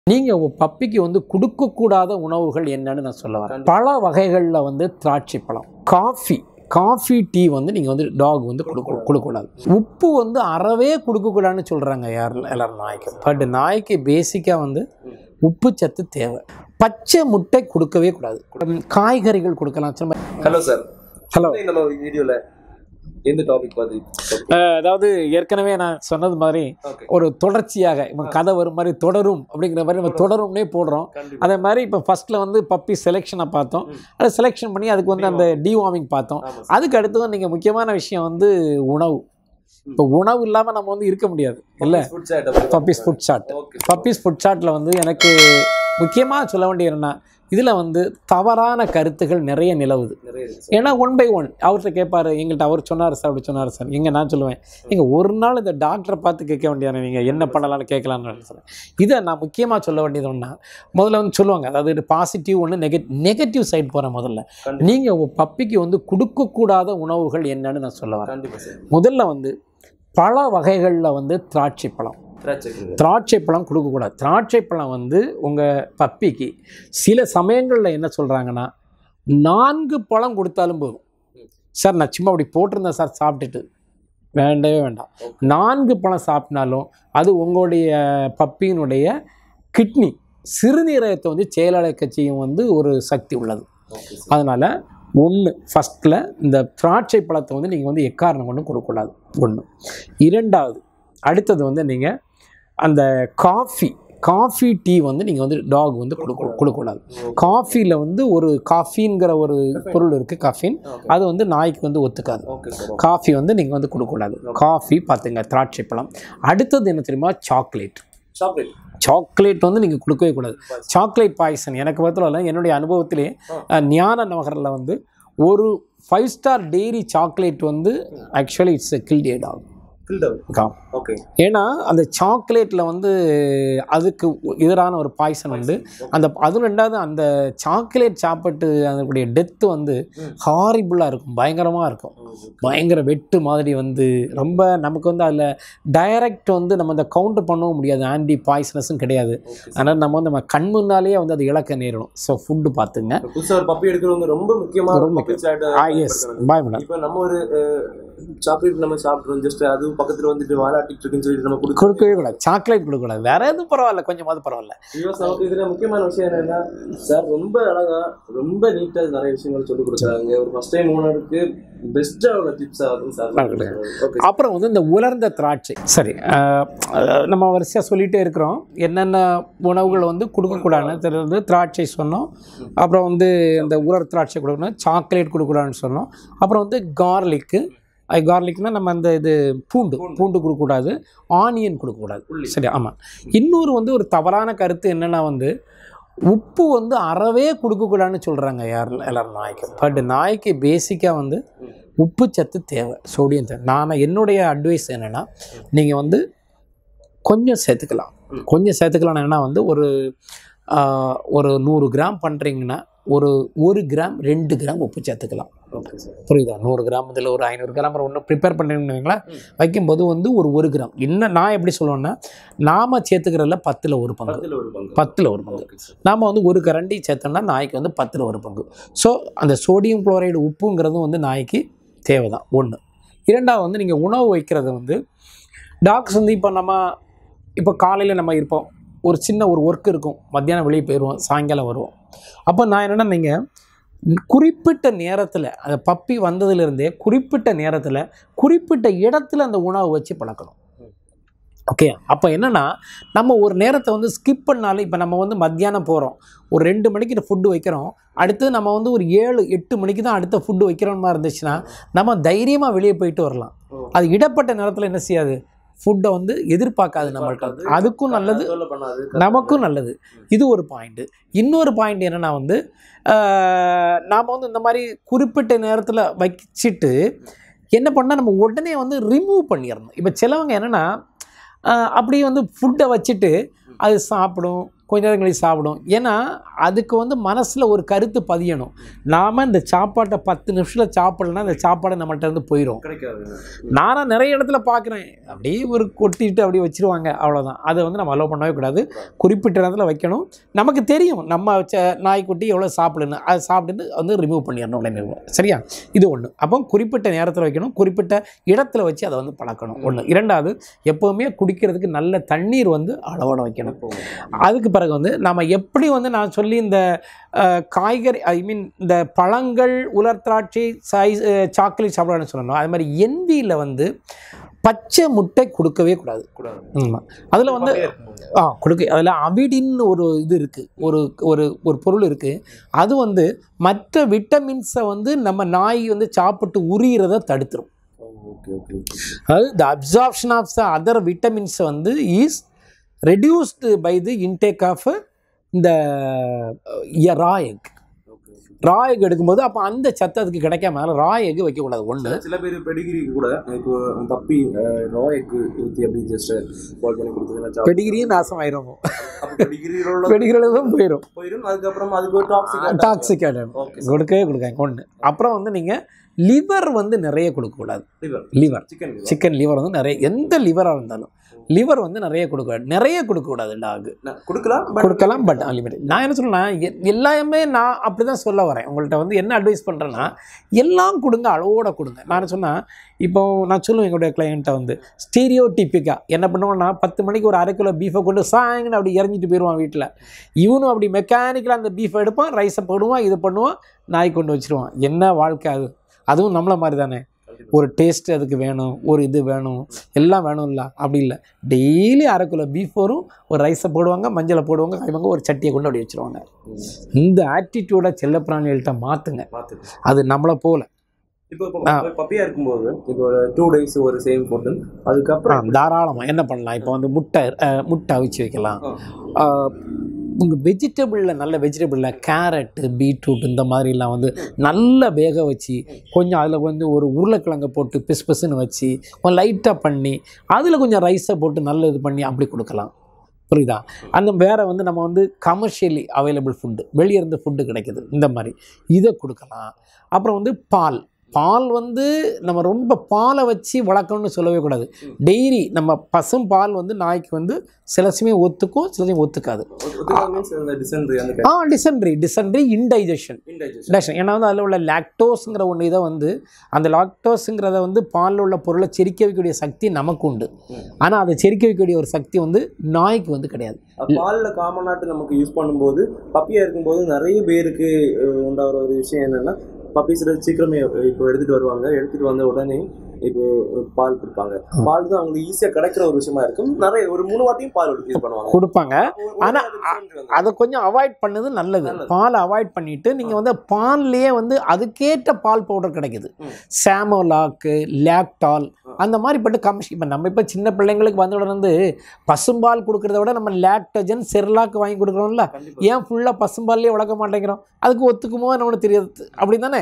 நீங்க உங்க பப்பிக்கு வந்து கொடுக்கக்கூடாத உணவுகள் என்னன்னு நான் சொல்ல வரேன். பல வகைகளில் வந்து திராட்சை பழம், காஃபி டீ வந்து நீங்கள் வந்து டாக் வந்து கொடுக்கக்கூடாது. உப்பு வந்து அறவே கொடுக்கக்கூடாதுன்னு சொல்கிறாங்க எல்லாரும் நாய்க்கு. பட் நாய்க்கு பேசிக்காக வந்து உப்பு சத்து தேவை. பச்சை முட்டை கொடுக்கவே கூடாது. காய்கறிகள் கொடுக்கலாம். Hello sir. ஹலோ. நம்ம வீடியோவில் எந்த டாபிக் பார்த்து, அதாவது ஏற்கனவே நான் சொன்னது மாதிரி ஒரு தொடர்ச்சியாக கதை வரும் மாதிரி தொடரும் அப்படிங்கிற மாதிரி நம்ம தொடரும்னே போடுறோம். அதே மாதிரி இப்போ ஃபர்ஸ்ட்ல வந்து பப்பி செலெக்ஷனை பார்த்தோம். அதை செலெக்ஷன் பண்ணி அதுக்கு வந்து அந்த டிவார்மிங் பார்த்தோம். அதுக்கு அடுத்தது நீங்கள் முக்கியமான விஷயம் வந்து உணவு. இப்போ உணவு இல்லாமல் நம்ம வந்து இருக்க முடியாது இல்லை. பப்பீஸ் ஃபுட் சாட்டில் வந்து எனக்கு முக்கியமாக சொல்ல வேண்டிய என்னன்னா, இதில் வந்து தவறான கருத்துகள் நிறைய நிலவுது. ஏன்னா 1 by 1 அவர்கிட்ட கேட்பார், எங்கள்கிட்ட அவர் சொன்னார் சார், அப்படி சொன்னார் சார். நான் சொல்லுவேன், நீங்கள் ஒரு நாள் இந்த டாக்டரை பார்த்து கேட்க வேண்டியதானே, நீங்கள் என்ன பண்ணலான்னு கேட்கலான்னு சொல்லுவேன். இதை நான் முக்கியமாக சொல்ல வேண்டியது ஒன்றா, முதல்ல வந்து சொல்லுவாங்க, அதாவது பாசிட்டிவ் ஒன்று, நெகட்டிவ் சைட் போகிற முதல்ல நீங்கள் உங்கள் பப்பிக்கு வந்து கொடுக்கக்கூடாத உணவுகள் என்னன்னு நான் சொல்ல வரேன். முதல்ல வந்து பல வகைகளில் வந்து திராட்சை பழம் கொடுக்கக்கூடாது. திராட்சை பழம் வந்து உங்கள் பப்பிக்கு சில சமயங்களில் என்ன சொல்கிறாங்கன்னா, 4 பழம் கொடுத்தாலும் போதும் சார். நான் சும்மா அப்படி போட்டிருந்தேன் சார், சாப்பிட்டுட்டு வேண்டவே வேண்டாம். 4 பழம் சாப்பிட்னாலும் அது உங்களுடைய பப்பியினுடைய கிட்னி சிறுநீரகத்தை வந்து செயலாக்க செய்யும் வந்து ஒரு சக்தி உள்ளது. அதனால் ஃபஸ்ட்டில் இந்த திராட்சை பழத்தை வந்து நீங்கள் வந்து எக்காரணம் கொண்டு கொடுக்கக்கூடாது. இரண்டாவது, அடுத்தது வந்து நீங்கள் அந்த காஃபி டீ வந்து நீங்கள் வந்து டாக் வந்து கொடுக்கக்கூடாது. காஃபியில் வந்து ஒரு காஃபின்கிற ஒரு பொருள் இருக்குது, காஃபின். அது வந்து நாய்க்கு வந்து ஒத்துக்காது. காஃபி வந்து நீங்கள் வந்து கொடுக்கக்கூடாது. காஃபி பார்த்துங்க, திராட்சை பழம். அடுத்தது என்ன தெரியுமா, சாக்லேட் வந்து நீங்கள் கொடுக்கவே கூடாது. சாக்லேட் பாய்சன் எனக்கு பார்த்தல என்னுடைய அனுபவத்திலே ஞான நகரில் வந்து ஒரு 5 ஸ்டார் டெய்ரி சாக்லேட் வந்து ஆக்சுவலி இட்ஸ் கில்ட் ஆகும். ஏன்னா அந்த சாக்லேட்டில் வந்து அதுக்கு எதிரான ஒரு பாய்சன் உண்டு. அதுவும் ரெண்டாவது, அந்த சாக்லேட் சாப்பிட்டு அதனுடைய டெத்து வந்து ஹாரிபிளாக இருக்கும், பயங்கரமாக இருக்கும். பயங்கர வெட்டு மாதிரி வந்து ரொம்ப நமக்கு வந்து அதில் டைரக்ட் வந்து நம்ம அந்த கவுண்டர் பண்ணவும் முடியாது. ஆன்டி பாய்சனஸும் கிடையாது. அதனால் நம்ம வந்து நம்ம கண் முன்னாலேயே வந்து அது இழக்க நேரிடும். ஸோ ஃபுட்டு பார்த்துங்க. பப்பி எடுக்கிறவங்க ரொம்ப முக்கியமாக பாய் மேடம். இப்போ நம்ம ஒரு சாக்லேட் நம்ம சாப்பிட்றோம், ஜஸ்ட் அது பக்கத்தில் வந்துட்டு வாலாட்டிட்டு இருக்குன்னு சொல்லிட்டு நம்ம கொடுக்கவே கூடாது. சாக்லேட் கொடுக்கக்கூடாது. வேற எதுவும் பரவாயில்ல, கொஞ்சமாவது பரவாயில்ல. இதில் முக்கியமான விஷயம் என்னன்னா சார், ரொம்ப அழகா ரொம்ப நீட்டாக நிறைய விஷயங்கள் சொல்லி கொடுக்குறாங்க. ஒரு ஃபர்ஸ்ட் டைம் ஓனருக்கு பெஸ்ட்டாக டிப்ஸ் ஆகும் சார். அப்புறம் வந்து இந்த உலர்ந்த திராட்சை, சரி நம்ம வரிசையாக சொல்லிகிட்டே இருக்கிறோம் என்னென்ன உணவுகள் வந்து கொடுக்கக்கூடாதுன்னு. திராட்சை சொன்னோம், அப்புறம் வந்து இந்த உலர் திராட்சை கொடுக்கணும், சாக்லேட் கொடுக்கக்கூடாதுன்னு சொன்னோம். அப்புறம் வந்து கார்லிக்னால் நம்ம அந்த இது பூண்டு கொடுக்கக்கூடாது, ஆனியன் கொடுக்கக்கூடாது. சரி, ஆமாம். இன்னொரு வந்து ஒரு தவறான கருத்து என்னென்னா வந்து உப்பு வந்து அறவே கொடுக்கக்கூடாதுன்னு சொல்கிறாங்க எல்லாரும் நாய்க்கு. பட் நாய்க்கு பேசிக்காக வந்து உப்பு சத்து தேவை, சோடியம் தேவை. என்னுடைய அட்வைஸ் என்னென்னா, நீங்கள் வந்து கொஞ்சம் சேர்த்துக்கலாம். என்னென்னா வந்து ஒரு 100 கிராம் பண்ணுறீங்கன்னா ஒரு 1 கிராம் 2 கிராம் உப்பு சேர்த்துக்கலாம். புரியுதா? 100 கிராம் இதில் ஒரு 500 கிராம் ஒன்று ப்ரிப்பேர் பண்ணுறீங்களா, வைக்கும்போது வந்து 1 கிராம். இன்னும் நான் எப்படி சொல்லுவேன்னா, நாம் சேர்த்துக்கிறதுல 10ல் 1 பங்கு. நாம் வந்து 1 கரண்டி சேர்த்தோம்னா நாய்க்கு வந்து 10ல் 1 பங்கு. ஸோ அந்த சோடியம் குளோரைடு உப்புங்கிறதும் வந்து நாய்க்கு தேவை தான். இரண்டாவது வந்து நீங்கள் உணவு வைக்கிறது வந்து டாக்ஸ் வந்து இப்போ காலையில் நம்ம இருப்போம், ஒரு சின்ன ஒரு ஒர்க் இருக்கும், மத்தியானம் வெளியே போயிடுவோம், சாயங்காலம் வருவோம். அப்போ நான் என்னென்னா, நீங்கள் குறிப்பிட்ட நேரத்தில் அந்த பப்பி வந்ததுலேருந்தே குறிப்பிட்ட நேரத்தில் குறிப்பிட்ட இடத்துல அந்த உணவை வச்சு பழக்கணும். ஓகே, அப்போ என்னென்னா நம்ம ஒரு நேரத்தை வந்து ஸ்கிப் பண்ணாலும், இப்போ நம்ம வந்து மத்தியானம் போகிறோம், ஒரு 2 மணிக்கு ஃபுட்டு வைக்கிறோம், அடுத்து நம்ம வந்து ஒரு 7-8 மணிக்கு தான் அடுத்த ஃபுட்டு வைக்கிற மாதிரி இருந்துச்சுன்னா நம்ம தைரியமாக வெளியே போயிட்டு வரலாம். அது இடப்பட்ட நேரத்தில் என்ன செய்யாது, ஃபுட்டை வந்து எதிர்பார்க்காது நம்மள்கிட்ட. அதுக்கும் நல்லது, நமக்கும் நல்லது. இது ஒரு பாயிண்ட்டு. இன்னொரு பாயிண்ட் என்னென்னா வந்து நாம் வந்து இந்த மாதிரி குறிப்பிட்ட நேரத்தில் வச்சுட்டு என்ன பண்ணால் நம்ம உடனே வந்து ரிமூவ் பண்ணிடணும். இப்போ சிலவங்க என்னென்னா அப்படியே வந்து ஃபுட்டை வச்சுட்டு அது சாப்பிடும், கொஞ்ச நேரம் கழிச்சு சாப்பிடும். ஏன்னா அதுக்கு வந்து மனசில் ஒரு கருத்து பதியணும். நாம் இந்த சாப்பாட்டை 10 நிமிஷத்தில் சாப்பிடலன்னா அந்த சாப்பாடை நம்மள்ட்ட இருந்து போயிடும். நானாக நிறைய இடத்துல பார்க்குறேன், அப்படியே ஒரு கொட்டிட்டு அப்படியே வச்சுருவாங்க, அவ்வளோதான். அதை வந்து நம்ம அலோவ் பண்ணவே கூடாது. குறிப்பிட்ட இடத்துல வைக்கணும். நமக்கு தெரியும் நம்ம வச்ச நாய்க்குட்டி எவ்வளோ சாப்பிடுன்னு, அதை சாப்பிட்டுட்டு வந்து ரிமூவ் பண்ணிடணும் உடனே. சரியா? இது ஒன்று. அப்போ குறிப்பிட்ட நேரத்தில் வைக்கணும், குறிப்பிட்ட இடத்துல வச்சு அதை வந்து பழக்கணும். ஒன்று. இரண்டாவது, எப்போவுமே குடிக்கிறதுக்கு நல்ல தண்ணீர் வந்து அளவோட வைக்கணும். அதுக்கு பிறகு வந்து நம்ம எப்படி வந்து நான் சொல்லி இந்த காய்கறி இந்த பழங்கள், உலர் திராட்சை, சாக்லேட் சாப்பிடணும்னு சொல்லணும். அது மாதிரி என்வியில் வந்து பச்சை முட்டை கொடுக்கவே கூடாது. அதில் வந்து அதில் அவிடின்னு ஒரு இது இருக்குது, ஒரு பொருள் இருக்குது. அது வந்து மற்ற விட்டமின்ஸை வந்து நம்ம நாய் வந்து சாப்பிட்டு உரிகிறத தடுத்துரும். அதாவது the absorption of the other vitamins வந்து is reduced by the intake of இந்த raw egg. ரா எக் எடுக்கும்போது அப்போ அந்த சத்து அதுக்கு கிடைக்காம ரா எக் வைக்கக்கூடாது. ஒன்று. சில பேர் பெடிகிரி கூட இப்போ பப்பி ரா எக் ஊற்றி அப்படி ஜஸ்ட் பால் பண்ணி கொடுத்தீங்கன்னா பெடிகிரியும் நாசமாயிரும், பெடிகிரியில் தான் போயிடும். அதுக்கப்புறம் அதுக்கு ஒரு டாக்ஸிக் ஆகிடும், கொடுக்கவே கொடுக்காங்க. ஒன்று. அப்புறம் வந்து நீங்கள் லிவர் வந்து நிறைய கொடுக்கக்கூடாது. லிவர், சிக்கன் லிவர் வந்து நிறைய, எந்த லிவராக இருந்தாலும் லிவர் வந்து நிறைய கொடுக்கக்கூடாது. டாகு கொடுக்கலாம், பட் அன்லிமிட்டட். நான் என்ன சொல்லுன்னா, எல்லாமே நான் அப்படி தான் சொல்ல வரேன். உங்கள்கிட்ட வந்து என்ன அட்வைஸ் பண்ணுறேன்னா, எல்லாம் கொடுங்க, அளவோட கொடுங்க. நான் சொன்னால், இப்போ நான் சொல்லுவேன் எங்களுடைய கிளையண்ட்டை வந்து ஸ்டீரியோடிப்பிக்காக என்ன பண்ணுவோன்னா, 10 மணிக்கு ஒரு 1/2 கிலோ பீஃபை கொண்டு சாயங்கன்னு அப்படி இறங்கிட்டு போயிடுவான் வீட்டில். இவனும் அப்படி மெக்கானிக்கலாக அந்த பீஃபை எடுப்பான், ரைஸை போடுவான், இது பண்ணுவான், நாய் கொண்டு வச்சுருவான். என்ன வாழ்க்கை அது? அதுவும் நம்மளை மாதிரி தானே. ஒரு டேஸ்ட் அதுக்கு வேணும், ஒரு இது வேணும், எல்லாம் வேணும்ல. அப்படி இல்லை, டெய்லி 1/2 கிலோ பீஃப் வரும், ஒரு ரைஸை போடுவாங்க, மஞ்சளை போடுவாங்க, கைவாங்க, ஒரு சட்டியை கொண்டு அப்படி வச்சுருவாங்க. இந்த ஆட்டிடியூடை செல்லப்பிராணிகள்கிட்ட மாற்றுங்க. அது நம்மளை போல. இப்போ பப்பியாக இருக்கும்போது இப்போ ஒரு 2 days ஒரு சேம் ஃபுட்டு, அதுக்கப்புறம் தாராளமாக என்ன பண்ணலாம். இப்போ வந்து முட்டை அவிச்சு வைக்கலாம். உங்கள் வெஜிடபிளில் நல்ல வெஜிடபிளில் கேரட்டு, பீட்ரூட் இந்த மாதிரிலாம் வந்து நல்லா வேக வச்சு கொஞ்சம் அதில் வந்து ஒரு உருளைக்கிழங்கை போட்டு பிசுன்னு வச்சு கொஞ்சம் லைட்டாக பண்ணி அதில் கொஞ்சம் ரைஸை போட்டு நல்ல இது பண்ணி அப்படி கொடுக்கலாம். புரியுதா? அந்த வேறு வந்து நம்ம வந்து கமர்ஷியலி அவைலபிள் ஃபுட்டு, வெளியே இருந்து ஃபுட்டு கிடைக்கிது, இந்த மாதிரி இதை கொடுக்கலாம். அப்புறம் வந்து பால் வந்து நம்ம ரொம்ப பாலை வச்சு வளர்க்கணும்னு சொல்லவே கூடாது. டெய்லி நம்ம பசும் பால் வந்து நாய்க்கு வந்து சில சமயம் ஒத்துக்கும், சில சமயம் ஒத்துக்காது. Dysentery, indigestion. ஏன்னா வந்து அதில் உள்ள லாக்டோஸுங்கிற ஒன்று இதை வந்து அந்த லாக்டோஸுங்கிறத வந்து பாலில் உள்ள பொருளை செரிக்க வைக்கக்கூடிய சக்தி நமக்கு உண்டு. ஆனால் அதை செரிக்க வைக்கக்கூடிய ஒரு சக்தி வந்து நாய்க்கு வந்து கிடையாது. பாலில் காமனாட்டு நமக்கு யூஸ் பண்ணும்போது பப்பியாக இருக்கும்போது நிறைய பேருக்கு உண்டாகிற ஒரு விஷயம் என்னென்னா, பப்பீஸ் சீக்கிரமே இப்போ எடுத்துகிட்டு வருவாங்க, எடுத்துகிட்டு வந்த உடனே இப்போ பால் கொடுப்பாங்க. பால் தான் அவங்களுக்கு ஈஸியாக கிடைக்கிற ஒரு விஷயமா இருக்கும். நிறைய ஒரு 3 வாட்டியும் பால் யூஸ் பண்ணுவாங்க, கொடுப்பாங்க. ஆனால் அதை கொஞ்சம் அவாய்ட் பண்ணது நல்லது. பாலை அவாய்ட் பண்ணிவிட்டு நீங்கள் வந்து பால்லையே வந்து அதுக்கேற்ற பால் பவுடர் கிடைக்குது. சாமோலாக்கு, லாக்டால், அந்த மாதிரி பட்டு இப்போ நம்ம இப்போ சின்ன பிள்ளைங்களுக்கு வந்த உடனே வந்து பசும்பால் கொடுக்குறத விட நம்ம லாக்டோஜன், செர்லாக்கு வாங்கி கொடுக்குறோம்ல. ஏன் ஃபுல்லாக பசும்பால்லையே வளர்க்க மாட்டேங்கிறோம்? அதுக்கு ஒத்துக்குமோ நம்மளுக்கு தெரியாது, அப்படி தானே.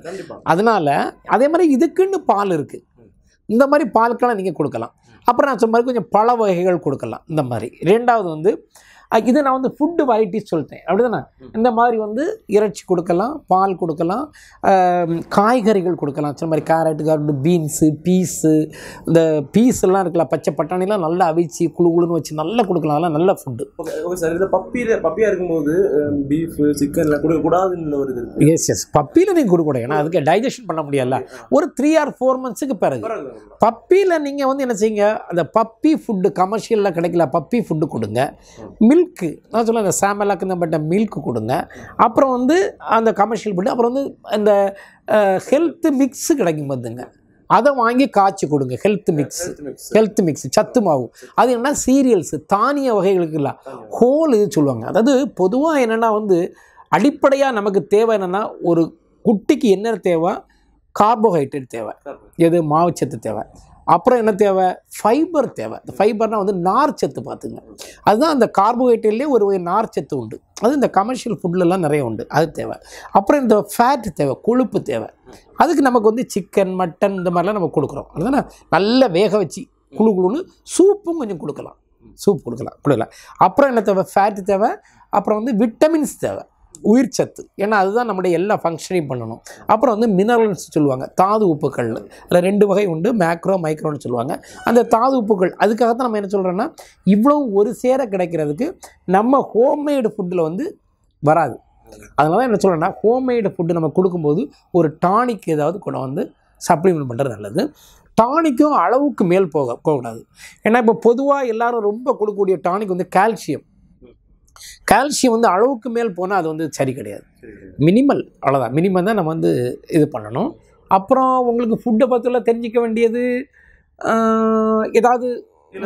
அதனால அதே மாதிரி இதுக்குன்னு பால் இருக்குது. இந்த மாதிரி பால்கெல்லாம் நீங்கள் கொடுக்கலாம். அப்புறம் நான் சொன்ன மாதிரி கொஞ்சம் பழ வகைகள் கொடுக்கலாம். இந்த மாதிரி. ரெண்டாவது வந்து இது நான் வந்து ஃபுட்டு வெரைட்டிஸ் சொல்லிட்டேன், அப்படி தானே. இந்த மாதிரி வந்து இறைச்சி கொடுக்கலாம், பால் கொடுக்கலாம், காய்கறிகள் கொடுக்கலாம். சொன்ன மாதிரி கேரட்டு, பீன்ஸு, பீஸு, இந்த பீஸெல்லாம் இருக்கலாம், பச்சை பட்டாணிலாம் நல்லா அவிச்சு குழுன்னு வச்சு நல்லா கொடுக்கலாம். அதெல்லாம் நல்ல ஃபுட்டு. Okay sir. இதில் பப்பியாக இருக்கும்போது பீஃபு, சிக்கன்லாம் கொடுக்கக்கூடாதுன்னு ஒரு இது. எஸ், பப்பியில் நீங்கள் கொடுக்கக்கூடாது. ஏன்னா அதுக்கு டைஜஷன் பண்ண முடியல. ஒரு 3 or 4 months பிறகு பப்பியில் நீங்கள் வந்து என்ன செய்யுங்க, அந்த பப்பி ஃபுட்டு கமர்ஷியலில் கிடைக்கல, பப்பி ஃபுட்டு கொடுங்க. மில்க்கு நான் சொல்ல, அந்த சாமலாக்கு பட்ட மில்க்கு கொடுங்க. அப்புறம் வந்து அந்த கமர்ஷியல் ஃபுட்டு. அப்புறம் வந்து அந்த ஹெல்த் மிக்ஸு கிடைக்கும் பார்த்துங்க, அதை வாங்கி காய்ச்சி கொடுங்க. ஹெல்த் மிக்ஸ் சத்து மாவு. அது என்னன்னா சீரியல்ஸு, தானிய வகைகளுக்கு இல்லை, ஹோல் இது சொல்லுவாங்க. அதாவது பொதுவாக என்னென்னா வந்து அடிப்படையாக நமக்கு தேவை என்னென்னா, ஒரு குட்டிக்கு என்ன தேவை? கார்போஹைட்ரேட் தேவை, எது மாவுச்சத்து தேவை. அப்புறம் என்ன தேவை? ஃபைபர் தேவை. இந்த ஃபைபர்னால் வந்து நார்ச்சத்து பார்த்துங்க. அதுதான் அந்த கார்போஹைட்ரேட்லேயே ஒரு நார்ச்சத்து உண்டு. அது இந்த கமர்ஷியல் ஃபுட்லலாம் நிறைய உண்டு, அது தேவை. அப்புறம் இந்த ஃபேட் தேவை, கொழுப்பு தேவை. அதுக்கு நமக்கு வந்து சிக்கன், மட்டன் இந்த மாதிரிலாம் நம்ம கொடுக்குறோம். அதுதானே நல்லா வேக வச்சு குழுன்னு சூப்பும் கொஞ்சம் கொடுக்கலாம். சூப் கொடுக்கலாம். அப்புறம் என்ன தேவை? ஃபேட் தேவை. அப்புறம் வந்து விட்டமின்ஸ் தேவை, உயிர் சத்து. ஏன்னா அதுதான் நம்முடைய எல்லா ஃபங்க்ஷனையும் பண்ணணும். அப்புறம் வந்து மினரல்ஸ் சொல்லுவாங்க, தாது உப்புக்கள். அதில் 2 வகை உண்டு, மேக்ரோ மைக்ரோன்னு சொல்லுவாங்க. அந்த தாது உப்புக்கள் அதுக்காகத்தான் நம்ம என்ன சொல்கிறோன்னா, இவ்வளோ ஒரு சேர கிடைக்கிறதுக்கு நம்ம ஹோம்மேடு ஃபுட்டில் வந்து வராது. அதனால தான் என்ன சொல்கிறேன்னா, ஹோம்மேடு ஃபுட்டு நம்ம கொடுக்கும்போது ஒரு டானிக் ஏதாவது கூட வந்து சப்ளிமெண்ட் பண்ணுறது நல்லது. டானிக்கும் அளவுக்கு மேல் போகக்கூடாது. ஏன்னா இப்போ பொதுவாக எல்லாரும் ரொம்ப கொடுக்கக்கூடிய டானிக் வந்து கால்சியம் வந்து அளவுக்கு மேல் போனால் அது வந்து சரி கிடையாது. மினிமல், அவ்வளோதான். மினிமம் தான் நம்ம வந்து இது பண்ணணும். அப்புறம் உங்களுக்கு ஃபுட்டை பற்றிலாம் தெரிஞ்சிக்க வேண்டியது ஏதாவது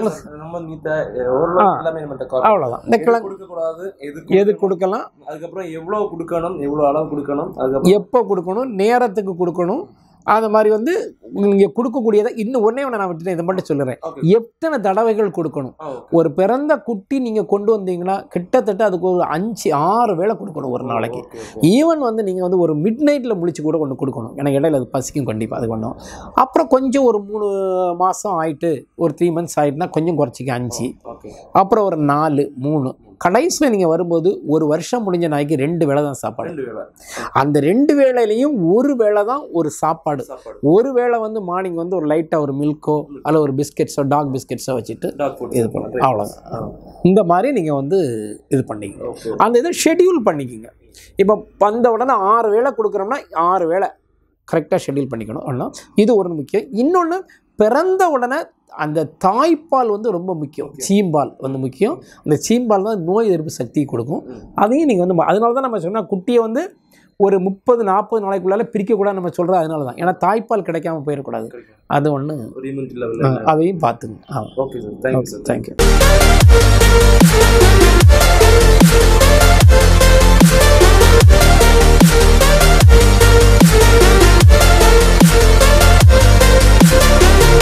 அவ்வளோதான். இந்த கிழங்கு எது கொடுக்கலாம், அதுக்கப்புறம் எவ்வளோ கொடுக்கணும், எவ்வளோ அளவு கொடுக்கணும், எப்போ கொடுக்கணும், நேரத்துக்கு கொடுக்கணும். அந்த மாதிரி வந்து நீங்கள் கொடுக்கக்கூடியதை இன்னும் ஒன்றே ஒன்று நான் விட்டுட்டேன், இதை மட்டும் சொல்லுறேன். எத்தனை தடவைகள் கொடுக்கணும்? ஒரு பிறந்த குட்டி நீங்கள் கொண்டு வந்தீங்கன்னா கிட்டத்தட்ட அதுக்கு ஒரு 5-6 வேளை கொடுக்கணும் ஒரு நாளைக்கு. ஈவன் வந்து நீங்கள் வந்து ஒரு மிட் நைட்டில் முழிச்சு கூட கொண்டு கொடுக்கணும். ஏன்னா இடையில அது பசிக்கும் கண்டிப்பாக, அது கொண்டும். அப்புறம் கொஞ்சம் ஒரு 3 மாதம் ஆகிட்டு, ஒரு 3 மந்த்ஸ் ஆகிட்டுனா கொஞ்சம் குறைச்சிக்க 5, அப்புறம் ஒரு 4, 3. கடைசியில் நீங்கள் வரும்போது ஒரு வருஷம் முடிஞ்ச நாய்க்கு 2 வேளை தான் சாப்பாடு. அந்த 2 வேளையிலையும் ஒரு வேளை தான் ஒரு சாப்பாடு. ஒரு வேளை வந்து மார்னிங் வந்து ஒரு லைட்டாக ஒரு மில்க்கோ அல்ல ஒரு பிஸ்கெட்ஸோ, டாக் பிஸ்கெட்ஸோ வச்சுட்டு இது பண்ணுறேன், அவ்வளோதான். இந்த மாதிரி நீங்கள் வந்து இது பண்ணிக்கங்க. அந்த இதை ஷெட்யூல் பண்ணிக்கோங்க. இப்போ வந்த உடனே 6 வேளை கொடுக்குறோம்னா 6 வேளை கரெக்டாக ஷெட்யூல் பண்ணிக்கணும். ஆனால் இது ஒரு முக்கியம். இன்னொன்று, பிறந்த உடனே அந்த தாய்ப்பால் வந்து ரொம்ப முக்கியம். சீம்பால் வந்து முக்கியம். அந்த சீம்பால் தான் நோய் எதிர்ப்பு சக்தி கொடுக்கும். அதையும் நீங்கள் வந்து, அதனால தான் நம்ம சொன்னால் குட்டியை வந்து ஒரு 30-40 நாளைக்குள்ளால பிரிக்கக்கூடாது நம்ம சொல்கிறது. அதனால தான். ஏன்னா தாய்ப்பால் கிடைக்காம போயிடக்கூடாது. அது ஒன்று, அதையும் பார்த்துங்க. Okay sir, thank you. Thank you.